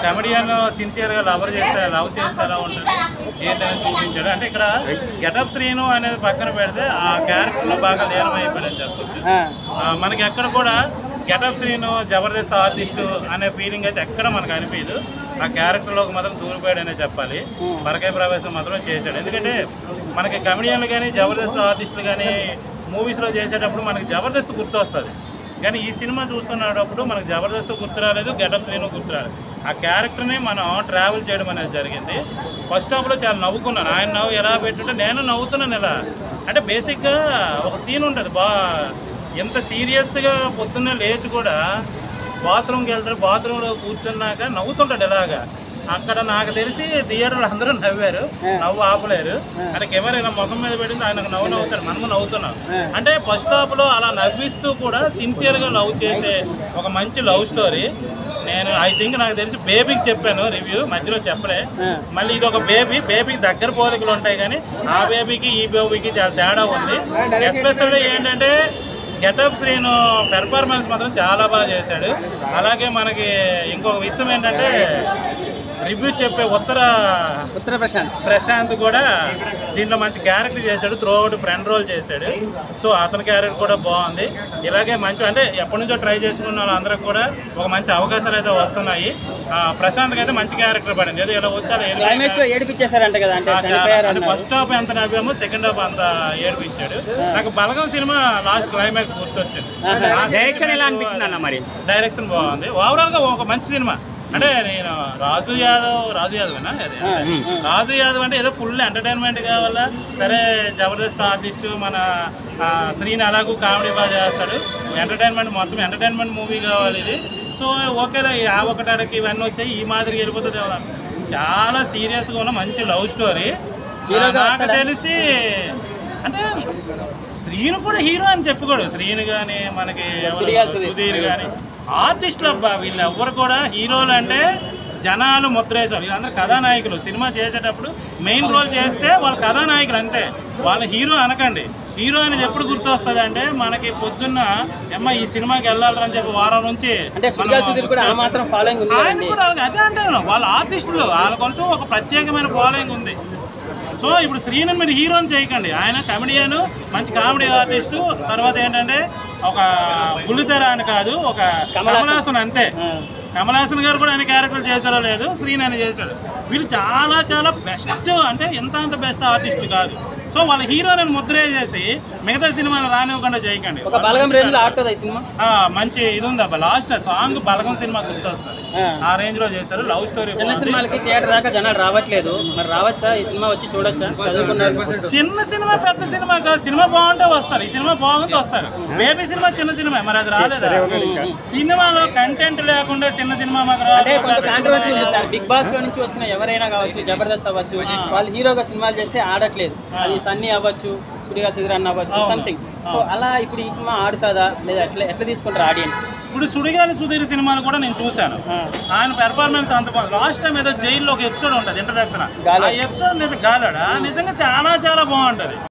Comedian సిన్సియర్గా love చేస్తారా ఉంటుంది ఏంటని చూపించాడు. అంటే ఇక్కడ గెటప్ శ్రీను అనేది పక్కన పెడితే ఆ క్యారెక్టర్లో బాగా లీనమైపోయాడని చెప్పొచ్చు. మనకి ఎక్కడ కూడా గెటప్ శ్రీను జబర్దస్త్ ఆర్టిస్టు అనే ఫీలింగ్ అయితే ఎక్కడ మనకు అనిపించదు. ఆ క్యారెక్టర్లోకి మాత్రం దూరిపోయాడనే చెప్పాలి. పరకాయ ప్రవేశం మాత్రం చేశాడు. ఎందుకంటే మనకి కమెడియన్లు కానీ జబర్దస్త్ ఆర్టిస్టులు కానీ మూవీస్లో చేసేటప్పుడు మనకి జబర్దస్త్ గుర్తు వస్తుంది. కానీ ఈ సినిమా చూస్తున్నప్పుడు మనకు జబర్దస్త్ గుర్తు రాలేదు, గెటప్ శ్రీను గుర్తు రాలేదు. ఆ క్యారెక్టర్ని మనం ట్రావెల్ చేయడం అనేది జరిగింది. ఫస్ట్ హాఫ్లో చాలా నవ్వుకున్నాను. ఆయన నవ్వు ఎలా పెట్టుంటే నేను నవ్వుతున్నాను. ఎలా అంటే బేసిక్గా ఒక సీన్ ఉంటుంది ఎంత సీరియస్గా పొద్దున్నే లేచి కూడా బాత్రూమ్కి వెళ్తాడు. బాత్రూంలో కూర్చున్నాక నవ్వుతుంటాడు ఇలాగా. అక్కడ నాకు తెలిసి థియేటర్లు అందరూ నవ్వారు, నవ్వు ఆపలేరు. అంటే కెమెరా ఇలా ముఖం మీద పెట్టింది, ఆయనకు నవ్వుతాడు, మనము నవ్వుతున్నాం. అంటే ఫస్ట్ హాఫ్లో అలా నవ్విస్తూ కూడా సిన్సియర్గా లవ్ చేసే ఒక మంచి లవ్ స్టోరీ. నేను నాకు తెలిసి బేబీకి చెప్పాను రివ్యూ, మధ్యలో చెప్పలే. మళ్ళీ ఇది ఒక బేబీకి దగ్గర పోలికలు ఉంటాయి, కానీ ఆ బేబీకి ఈ బేబీకి చాలా తేడా ఉంది. ఎస్పెషల్లీ ఏంటంటే గెటప్ శ్రీను పెర్ఫార్మెన్స్ మాత్రం చాలా బాగా చేశాడు. అలాగే మనకి ఇంకొక విషయం ఏంటంటే రివ్యూ చెప్పే ఉత్తర ప్రశాంత్ కూడా దీంట్లో మంచి క్యారెక్టర్ చేశాడు. త్రూ అవుట్ ఫ్రెండ్ రోల్ చేశాడు. సో అతని క్యారెక్టర్ కూడా బాగుంది. ఇలాగే మంచి అంటే ఎప్పటి నుంచో ట్రై చేసుకున్న వాళ్ళందరికీ కూడా ఒక మంచి అవకాశాలు అయితే వస్తున్నాయి. ప్రశాంత్కి అయితే మంచి క్యారెక్టర్ పడింది. ఏదో ఇలా వచ్చారు ఏడిపించేశారంట కదా. అంటే ఫస్ట్ హాఫ్ ఎంత నవ్వామో సెకండ్ హాఫ్ అంత ఏడిపించాడు. నాకు బలగం సినిమా లాస్ట్ క్లైమాక్స్ గుర్తొచ్చింది. డైరెక్షన్ ఎలా అనిపించింది అన్న? మరి డైరెక్షన్ బాగుంది. ఓవరాల్గా ఒక మంచి సినిమా. అంటే నేను రాజు యాదవ్ అంటే ఏదో ఫుల్ ఎంటర్టైన్మెంట్ కావాలా. సరే జబర్దస్త్ ఆర్టిస్టు మన శ్రీని అలాగూ కామెడీ బాగా చేస్తాడు. ఎంటర్టైన్మెంట్ మొత్తం ఎంటర్టైన్మెంట్ మూవీ కావాలి ఇది. సో ఓకేలా ఆ ఒకటానికి ఇవన్నీ వచ్చాయి. ఈ మాదిరి వెళ్ళిపోతుంది. చాలా సీరియస్గా ఉన్న మంచి లవ్ స్టోరీ. నాకు తెలిసి అంటే శ్రీను కూడా హీరో అని చెప్పుకోడు. శ్రీను కానీ మనకి సుధీర్ కానీ ఆర్టిస్టులు అబ్బా వీళ్ళు ఎవ్వరు కూడా హీరోలు అంటే జనాలు ముద్రేశారు. వీళ్ళందరూ కథానాయకులు. సినిమా చేసేటప్పుడు మెయిన్ రోల్ చేస్తే వాళ్ళు కథానాయకులు అంతే, వాళ్ళ హీరో అనకండి. హీరో అనేది ఎప్పుడు గుర్తొస్తుంది అంటే మనకి పొద్దున్న ఈ సినిమాకి వెళ్ళాలని చెప్పి వారం నుంచి ఆయన కూడా అదే అంటాను. వాళ్ళ ఆర్టిస్టులు వాళ్ళకంటూ ఒక ప్రత్యేకమైన ఫాలోయింగ్ ఉంది. సో ఇప్పుడు శ్రీను మీరు హీరోని చేయకండి. ఆయన కమెడియన్, మంచి కామెడీ ఆర్టిస్టు. తర్వాత ఏంటంటే ఒక బుల్లితెర అని కాదు, ఒక కమలాసన్ అంతే. కమలాసన్ గారు కూడా ఆయన క్యారెక్టర్ చేశారో లేదు, శ్రీను అని చేశాడు. వీళ్ళు చాలా చాలా బెస్ట్, అంటే అంత బెస్ట్ ఆర్టిస్టులు కాదు. సో వాళ్ళ హీరోని ముద్ర చేసి మిగతా సినిమాలు రానివ్వకుండా చేయకండి. మంచి ఇది ఉంది అబ్బా. లాస్ట్ సాంగ్ బలగం సినిమా గుర్తొస్తుంది. ఆ రేంజ్ లో చేశారు. Love story. చిన్న సినిమాలకి థియేటర్ దాకా జనాలు రావట్లేదు. మరి రావచ్చా? ఈ సినిమా వచ్చి చూడొచ్చా? చిన్న సినిమా పెద్ద సినిమా కాదు. సినిమా బాగుంటే వస్తారు. ఈ సినిమా బాగుంటే వస్తారు. బేబీ సినిమా చిన్న సినిమా, మరి అది రాలేదా? సినిమాలో కంటెంట్ లేకుండా చిన్న సినిమా మాకు రాలేదు. బిగ్ బాస్ లో నుంచి వచ్చిన ఎవరైనా కావచ్చు, జబర్దస్త్ అవ్వచ్చు, వాళ్ళు హీరోగా సినిమాలు చేస్తే ఆడట్లేదు. అది సన్నీ అవ్వచ్చు, సుడిగాలి అన్న అవ్వచ్చు, సంథింగ్. సో అలా ఇప్పుడు ఈ సినిమా ఆడుతుందా లేదా? ఎట్లా తీసుకుంటారు ఆడియన్స్? ఇప్పుడు సుడిగాలి సుధీర్ సినిమాలు కూడా నేను చూశాను. ఆయన పెర్ఫార్మెన్స్ అంత లాస్ట్ టైం ఏదో జైల్లో ఒక ఎపిసోడ్ ఉంటుంది ఇంట్రడక్షన్. ఆ ఎపిసోడ్ నిజంగా చాలా చాలా బాగుంటుంది.